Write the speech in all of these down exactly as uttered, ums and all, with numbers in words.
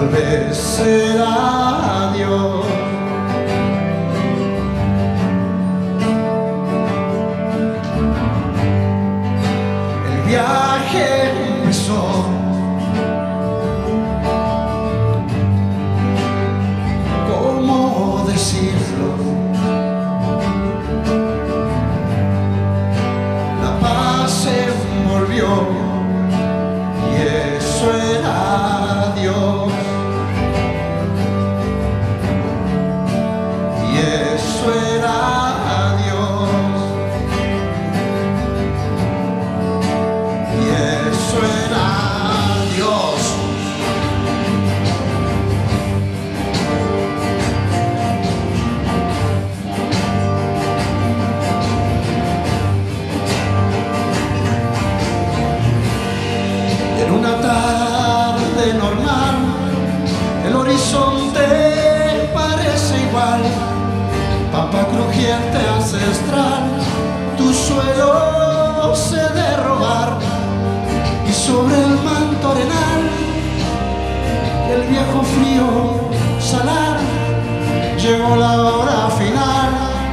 tal vez será Dios. El viaje empezó. ¿Cómo decirlo? La paz se envolvió. Y eso era Dios, y eso era Dios, y eso era Dios. En una tarde normal, el horizonte parece igual, pampa crujiente ancestral, tu suelo se de robar, y sobre el manto arenal, el viejo frío salar, llegó la hora final,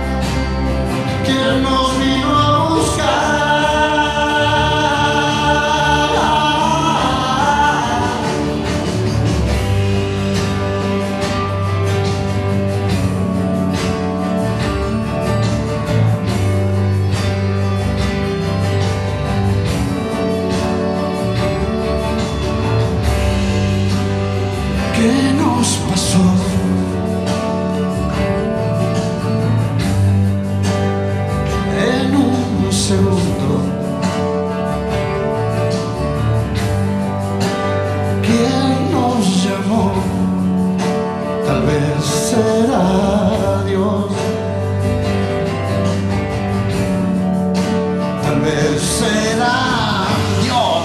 que nos vino a buscar. ¿Qué nos pasó? En un segundo, ¿quién nos llamó? Tal vez será Dios, tal vez será Dios.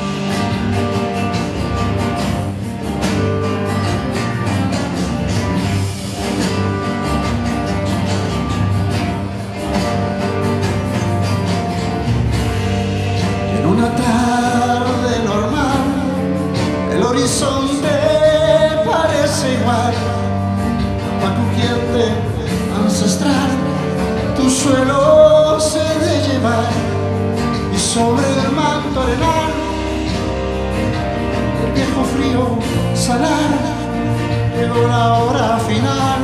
Una tarde normal, el horizonte parece igual, pampa crujiente ancestral, tu suelo se de llevar, y sobre el manto arenal, el viejo frío salar, llegó la hora final,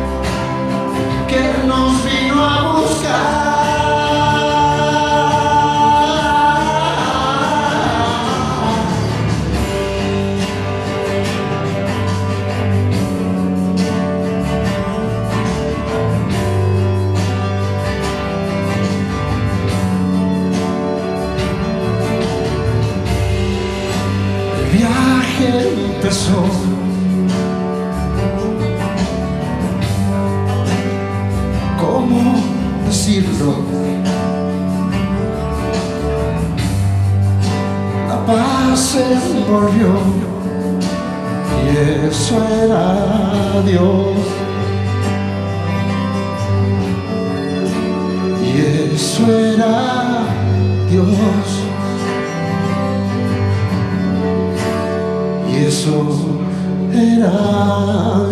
que nos vino a buscar. El viaje empezó. ¿Cómo decirlo? La paz se envolvió, y eso era Dios, y eso era Dios. Y eso era